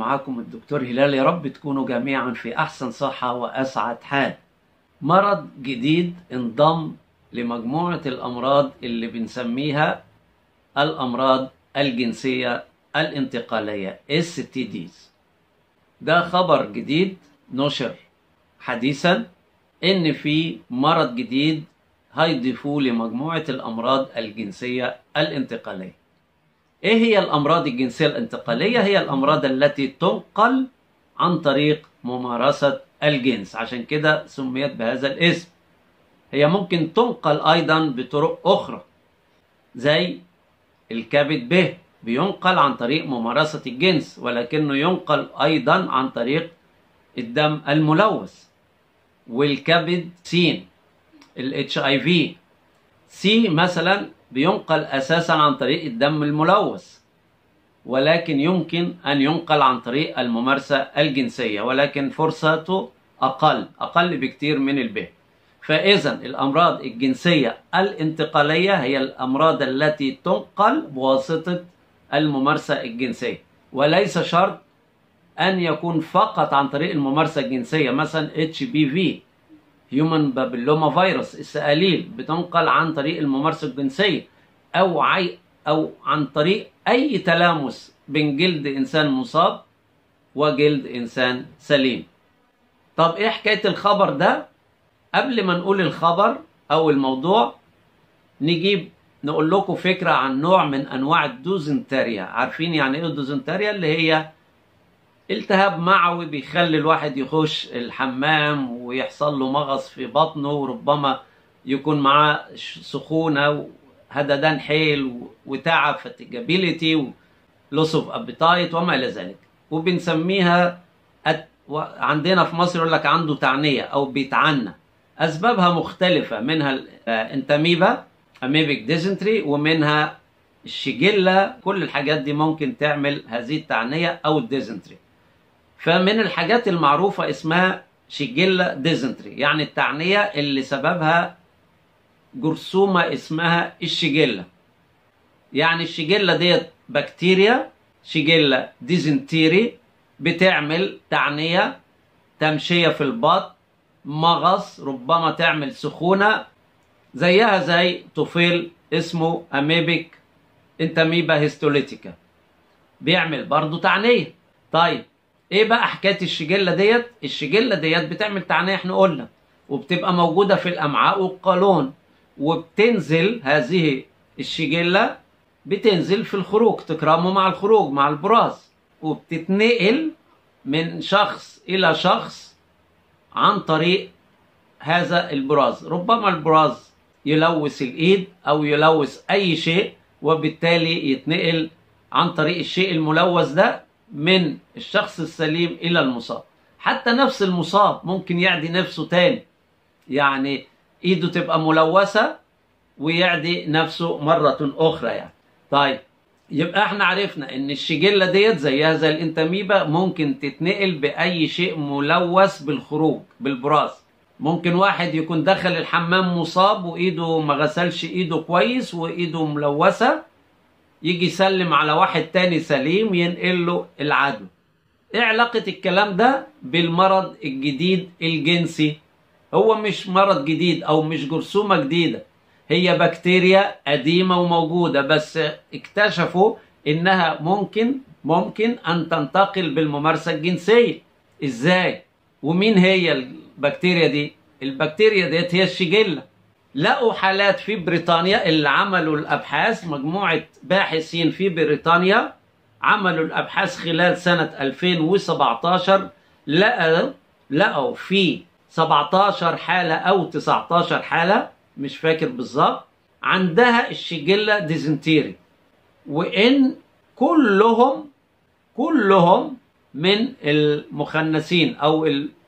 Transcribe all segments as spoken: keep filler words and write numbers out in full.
معاكم الدكتور هلال. يا رب تكونوا جميعا في أحسن صحة وأسعد حال. مرض جديد انضم لمجموعة الأمراض اللي بنسميها الأمراض الجنسية الانتقالية إس تي ديز. ده خبر جديد نشر حديثا إن في مرض جديد هيضيفوه لمجموعة الأمراض الجنسية الانتقالية. إيه هي الأمراض الجنسية الانتقالية؟ هي الأمراض التي تنقل عن طريق ممارسة الجنس، عشان كده سميت بهذا الاسم. هي ممكن تنقل أيضا بطرق أخرى، زي الكبد ب بينقل عن طريق ممارسة الجنس، ولكنه ينقل أيضا عن طريق الدم الملوث. والكبد س ال إتش آي في سي مثلا بينقل أساسا عن طريق الدم الملوث، ولكن يمكن أن ينقل عن طريق الممارسة الجنسية، ولكن فرصته أقل أقل بكتير من الب. فإذا الأمراض الجنسية الانتقالية هي الأمراض التي تنقل بواسطة الممارسة الجنسية، وليس شرط أن يكون فقط عن طريق الممارسة الجنسية. مثلا اتش بي في هيومن بابيلوما فيروس السقاليل بتنقل عن طريق الممارسة الجنسية، أو عي أو عن طريق أي تلامس بين جلد إنسان مصاب وجلد إنسان سليم. طب إيه حكاية الخبر ده؟ قبل ما نقول الخبر أو الموضوع، نجيب نقول لكم فكرة عن نوع من أنواع الدوزنتريا. عارفين يعني إيه الدوزنتريا؟ اللي هي التهاب معوي بيخلي الواحد يخش الحمام ويحصل له مغص في بطنه، وربما يكون معاه سخونة وهددان حيل وتعب فتيجابيليتي ولوس اوف ابيتايت وما إلى ذلك. وبنسميها عندنا في مصر يقول لك عنده تعنية أو بيتعنى. أسبابها مختلفة، منها الانتاميبا أميبيك ديزنتري، ومنها الشيجيلا. كل الحاجات دي ممكن تعمل هذه التعنية أو الديزنتري. فمن الحاجات المعروفة اسمها شيجيلا ديزنتري، يعني التعنية اللي سببها جرثومة اسمها الشيجيلا. يعني الشيجيلا ديت بكتيريا شيجيلا ديزنتيري بتعمل تعنية، تمشية في البطن، مغص، ربما تعمل سخونة، زيها زي طفيل اسمه أميبيك انتاميبا هيستوليتيكا بيعمل برضو تعنية. طيب ايه بقى حكاية الشيجيلا ديت؟ الشيجيلا ديت بتعمل تعنية احنا قلنا، وبتبقى موجودة في الأمعاء والقولون، وبتنزل هذه الشيجيلا بتنزل في الخروج، تكرمه مع الخروج مع البراز، وبتتنقل من شخص إلى شخص عن طريق هذا البراز. ربما البراز يلوث الإيد أو يلوث أي شيء، وبالتالي يتنقل عن طريق الشيء الملوث ده من الشخص السليم إلى المصاب. حتى نفس المصاب ممكن يعدي نفسه تاني، يعني إيده تبقى ملوثة ويعدي نفسه مرة أخرى يعني. طيب يبقى احنا عرفنا ان الشيجيلا ديت زيها زي الانتاميبا ممكن تتنقل بأي شيء ملوث بالخروج بالبراز. ممكن واحد يكون دخل الحمام مصاب وإيده ما غسلش إيده كويس وإيده ملوثة، يجي يسلم على واحد تاني سليم ينقل له العدوى. ايه علاقة الكلام ده بالمرض الجديد الجنسي؟ هو مش مرض جديد او مش جرثومة جديدة، هي بكتيريا قديمة وموجودة، بس اكتشفوا انها ممكن ممكن ان تنتقل بالممارسة الجنسية. ازاي؟ ومين هي البكتيريا دي؟ البكتيريا ديت هي الشيجيلا. لقوا حالات في بريطانيا، اللي عملوا الأبحاث مجموعة باحثين في بريطانيا عملوا الأبحاث خلال سنة ألفين وسبعتاشر. لقوا لقوا في سبعتاشر حالة أو تسعتاشر حالة مش فاكر بالظبط عندها الشيجيلا ديزنتيري، وإن كلهم كلهم من المخنثين أو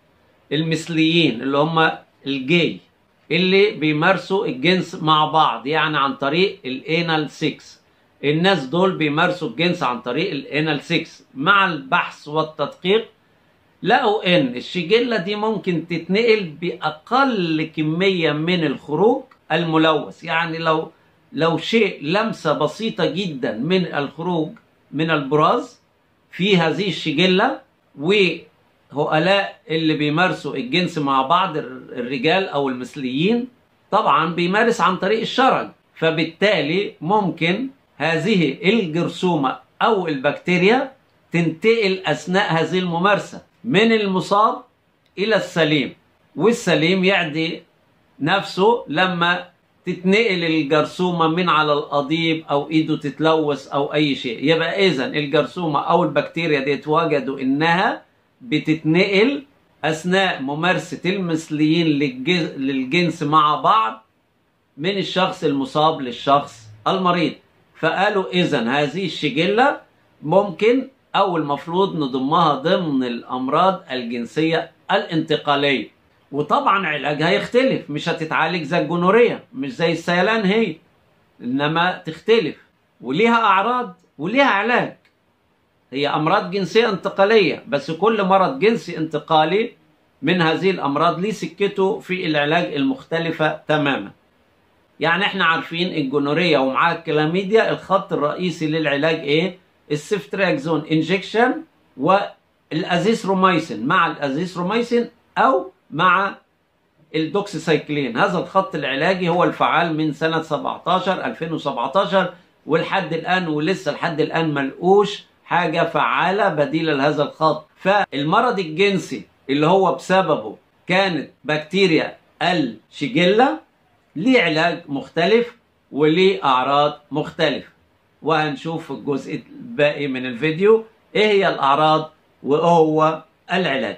المثليين اللي هم الجي اللي بيمارسوا الجنس مع بعض، يعني عن طريق الانال سكس. الناس دول بيمارسوا الجنس عن طريق الانال سكس. مع البحث والتدقيق لقوا ان الشيجيلا دي ممكن تتنقل باقل كمية من الخروج الملوث. يعني لو لو شيء لمسة بسيطة جدا من الخروج من البراز، في هذه الشجلة، وهؤلاء اللي بيمارسوا الجنس مع بعض الرجال أو المثليين طبعا بيمارس عن طريق الشرج، فبالتالي ممكن هذه الجرثومة أو البكتيريا تنتقل أثناء هذه الممارسة من المصاب إلى السليم، والسليم يعدي نفسه لما تتنقل الجرثومة من على القضيب أو إيده تتلوث أو أي شيء. يبقى إذن الجرثومة أو البكتيريا دي اتوجدوا إنها بتتنقل أثناء ممارسة المثليين للجنس مع بعض من الشخص المصاب للشخص المريض. فقالوا إذن هذه الشجلة ممكن أو المفروض نضمها ضمن الأمراض الجنسية الانتقالية، وطبعا علاجها يختلف، مش هتتعالج زي الجونوريا، مش زي السيلان هي، إنما تختلف وليها أعراض وليها علاج. هي أمراض جنسية انتقالية، بس كل مرض جنسي انتقالي من هذه الأمراض ليه سكته في العلاج المختلفة تماما. يعني احنا عارفين الجونوريا ومعاها الكلاميديا الخط الرئيسي للعلاج ايه؟ السيفتراكزون انجكشن والازيثروميسين، مع الازيثروميسين او مع الدوكسيسايكلين. هذا الخط العلاجي هو الفعال من سنة سبعتاشر ألفين وسبعتاشر ولحد الآن، ولسه لحد الآن ملقوش حاجة فعالة بديلة لهذا الخط. فالمرض الجنسي اللي هو بسببه كانت بكتيريا الشجلة ليه علاج مختلف وليه أعراض مختلفة، وهنشوف في الجزء الباقي من الفيديو ايه هي الأعراض وهو العلاج.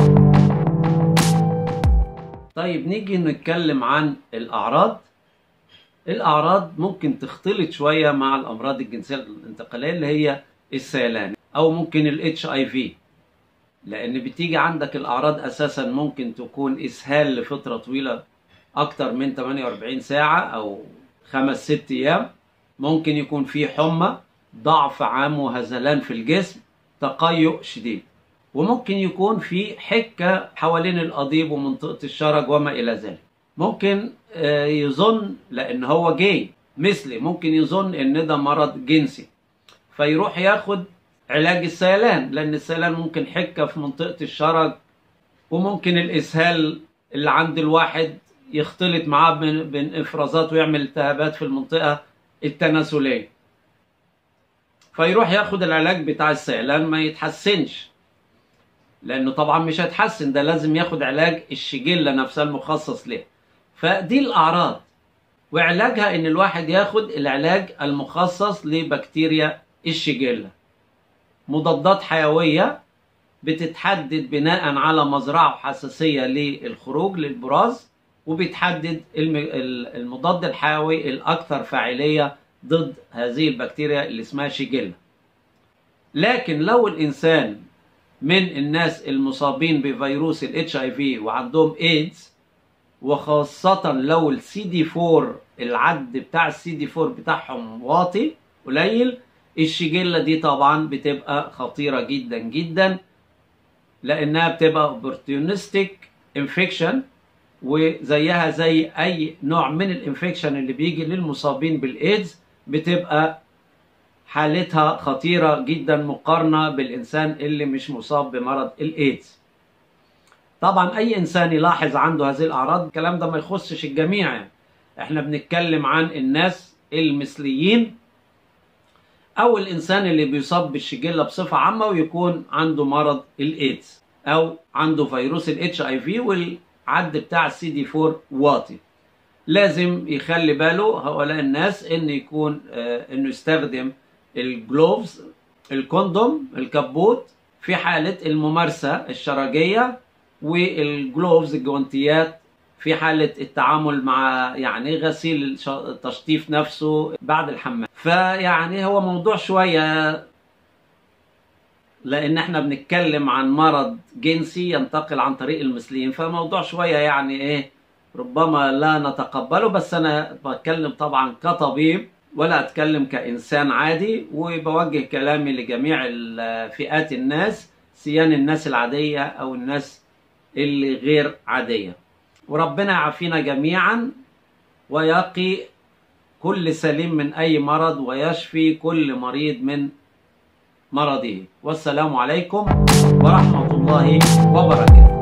طيب نيجي نتكلم عن الأعراض. الأعراض ممكن تختلط شوية مع الأمراض الجنسية الانتقالية اللي هي السيلان أو ممكن ال إتش آي في، لأن بتيجي عندك الأعراض أساسا ممكن تكون إسهال لفترة طويلة أكتر من ثمانية وأربعين ساعة أو خمس ست أيام، ممكن يكون في حمى، ضعف عام وهزلان في الجسم، تقيؤ شديد، وممكن يكون في حكة حوالين القضيب ومنطقة الشرج وما إلى ذلك. ممكن يظن لأن هو جاي مثلي، ممكن يظن إن ده مرض جنسي فيروح ياخد علاج السيلان، لأن السيلان ممكن حكة في منطقة الشرج، وممكن الإسهال اللي عند الواحد يختلط معاه بين إفرازات ويعمل التهابات في المنطقة التناسلية، فيروح ياخد العلاج بتاع السيلان ما يتحسنش، لأنه طبعا مش هيتحسن، ده لازم ياخد علاج الشجلة نفسها المخصص ليه. فدي الأعراض، وعلاجها إن الواحد ياخد العلاج المخصص لبكتيريا الشجلة، مضادات حيوية بتتحدد بناء على مزرعة وحساسية للخروج للبراز، وبيتحدد المضاد الحيوي الأكثر فاعلية ضد هذه البكتيريا اللي اسمها شجلة. لكن لو الإنسان من الناس المصابين بفيروس ال إتش آي في وعندهم ايدز، وخاصة لو السي دي أربعة العد بتاع السي دي أربعة بتاعهم واطي قليل، الشجلة دي طبعا بتبقى خطيرة جدا جدا، لأنها بتبقى opportunistic infection، وزيها زي أي نوع من الانفكشن اللي بيجي للمصابين بالإيدز، بتبقى حالتها خطيرة جدا مقارنة بالإنسان اللي مش مصاب بمرض الإيدز. طبعا أي إنسان يلاحظ عنده هذه الأعراض، الكلام ده ما يخصش الجميع، يعني احنا بنتكلم عن الناس المثليين أو الإنسان اللي بيصاب بالشجلة بصفة عامة ويكون عنده مرض الإيدز أو عنده فيروس ال إتش آي في والعد بتاع السي دي أربعة واطي. لازم يخلي باله هؤلاء الناس إن يكون آه إنه يستخدم الجلوفز، الكوندوم، الكبوت في حالة الممارسة الشرجية، والجلوفز الجوانتيات في حالة التعامل مع يعني غسيل التشطيف نفسه بعد الحمام. فيعني هو موضوع شوية، لأن احنا بنتكلم عن مرض جنسي ينتقل عن طريق المثليين، فموضوع شوية يعني ايه ربما لا نتقبله، بس أنا بتكلم طبعا كطبيب ولا أتكلم كإنسان عادي، وبوجه كلامي لجميع فئات الناس، سيان الناس العادية أو الناس اللي غير عادية. وربنا يعافينا جميعا ويقي كل سليم من أي مرض، ويشفي كل مريض من مرضه. والسلام عليكم ورحمة الله وبركاته.